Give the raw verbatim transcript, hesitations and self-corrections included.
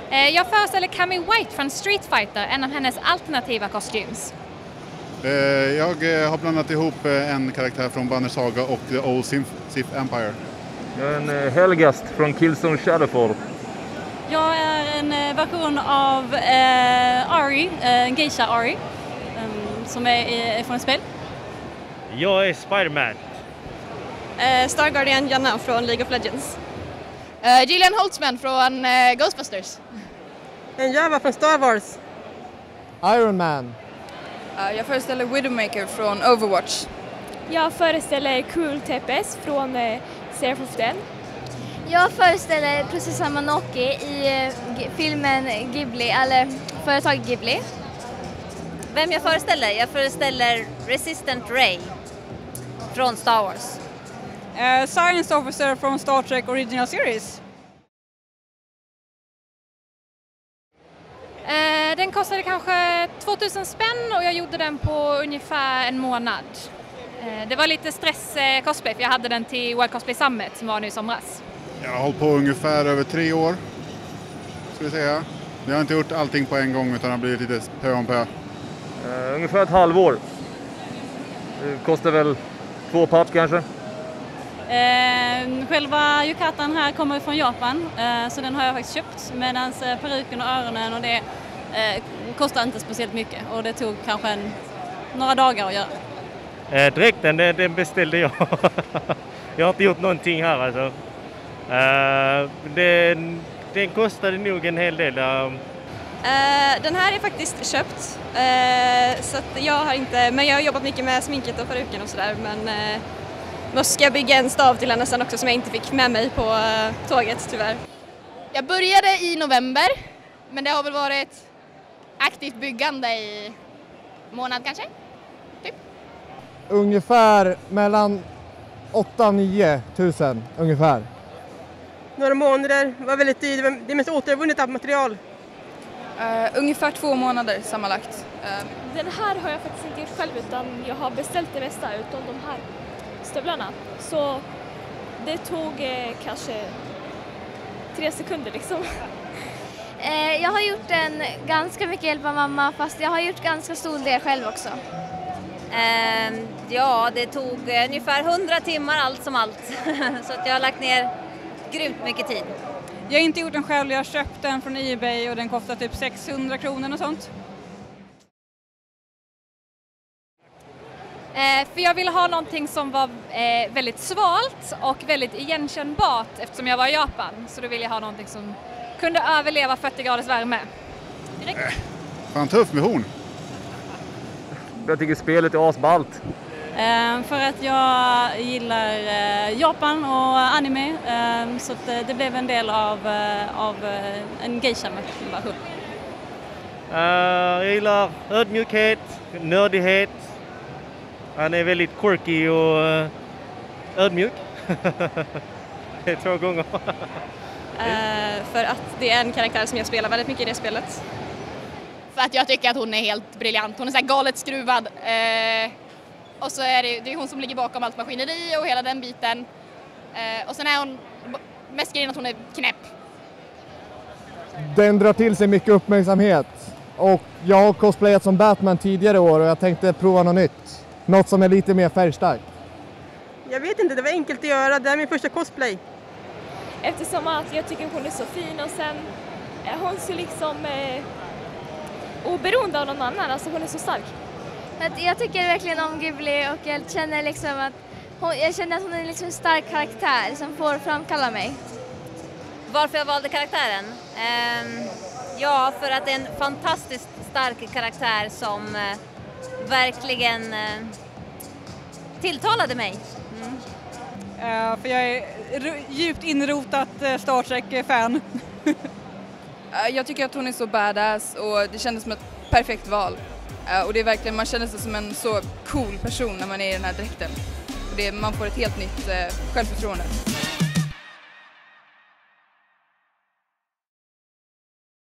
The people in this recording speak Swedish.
Eh, jag föreställer Cammy White från Street Fighter, en av hennes alternativa kostyms. Eh, jag har blandat ihop en karaktär från Banner Saga och The Old Sith Empire. Jag är en Helgast från Killzone Shadowfall. Jag är en version av eh, Ari, en geisha Ari, um, som är, är från ett spel. Jag är Spider-Man. Eh, Star Guardian Janna från League of Legends. Uh, Gillian Holtzman från uh, Ghostbusters. En Java från Star Wars. Iron Man. Uh, jag föreställer Widowmaker från Overwatch. Jag föreställer Cool Tepes från uh, Seraph of den. Jag föreställer Prinsessa Mononoke i uh, filmen Ghibli, eller företaget Ghibli. Vem jag föreställer? Jag föreställer Resistant Ray från Star Wars. Uh, Science Officer från Star Trek Original Series. Eh, den kostade kanske tvåtusen spänn och jag gjorde den på ungefär en månad. Eh, det var lite stress eh, cosplay för jag hade den till World Cosplay Summit som var nu i somras. Jag har hållit på ungefär över tre år, ska vi säga. Jag har inte gjort allting på en gång utan det har blivit lite pö om pö. Uh, ungefär ett halvår. Det kostar väl två papp kanske. Eh, själva yukatan här kommer från Japan, eh, så den har jag faktiskt köpt. Medan eh, peruken och öronen och det eh, kostar inte speciellt mycket. Och det tog kanske en, några dagar att göra. Eh, dräkten, den, den beställde jag. Jag har inte gjort någonting här alltså. Eh, den, den kostade nog en hel del. Uh. Eh, den här är faktiskt köpt. Eh, så att jag har inte, men jag har jobbat mycket med sminket och peruken och sådär. Men eh, då ska jag bygga en stav till henne sen också som jag inte fick med mig på uh, tåget tyvärr. Jag började i november, men det har väl varit aktivt byggande i månad kanske? Typ. Ungefär mellan åtta och nio tusen ungefär. Några månader, var väldigt dyrt. Det är mest återvunnet av material. Uh, ungefär två månader sammanlagt. Uh, Den här har jag faktiskt inte gjort själv utan jag har beställt det mesta utom de här stövlarna. Så det tog eh, kanske tre sekunder liksom. Eh, jag har gjort en ganska mycket hjälp av mamma fast jag har gjort ganska stor del själv också. Eh, ja, det tog ungefär hundra timmar allt som allt. Så att jag har lagt ner grymt mycket tid. Jag har inte gjort den själv, jag har köpt den från eBay och den kostar typ sexhundra kronor och sånt. Eh, för jag ville ha någonting som var eh, väldigt svalt och väldigt igenkännbart eftersom jag var i Japan. Så då ville jag ha någonting som kunde överleva fyrtio graders värme. Äh, fan tuff med horn. Jag tycker spelet är asballt. Eh, för att jag gillar eh, Japan och anime eh, så att, eh, det blev en del av, eh, av eh, en geisha-version. Uh, jag gillar ödmjukhet, nördighet. Han är väldigt quirky och uh, ödmjuk. Det är två gånger. uh, för att det är en karaktär som jag spelar väldigt mycket i det spelet. För att jag tycker att hon är helt briljant. Hon är så här galet skruvad. Uh, och så är det, det är hon som ligger bakom allt maskineri och hela den biten. Uh, och sen är hon mest grejen att hon är knäpp. Den drar till sig mycket uppmärksamhet. Och jag har cosplayat som Batman tidigare år och jag tänkte prova något nytt. Något som är lite mer färgstarkt. Jag vet inte, det var enkelt att göra. Det är min första cosplay. Eftersom att jag tycker hon är så fin och sen är hon så liksom eh, oberoende av någon annan. Alltså hon är så stark. Jag tycker verkligen om Ghibli och jag känner liksom att hon, jag känner att hon är liksom en stark karaktär som får framkalla mig. Varför jag valde karaktären? Um, ja, för att det är en fantastiskt stark karaktär som uh, verkligen uh, tilltalade mig. Mm. Uh, för jag är djupt inrotat uh, Star Trek-fan. uh, jag tycker att hon är så badass och det kändes som ett perfekt val. Uh, och det är verkligen, man känner sig som en så cool person när man är i den här dräkten. Och det, man får ett helt nytt uh, självförtroende.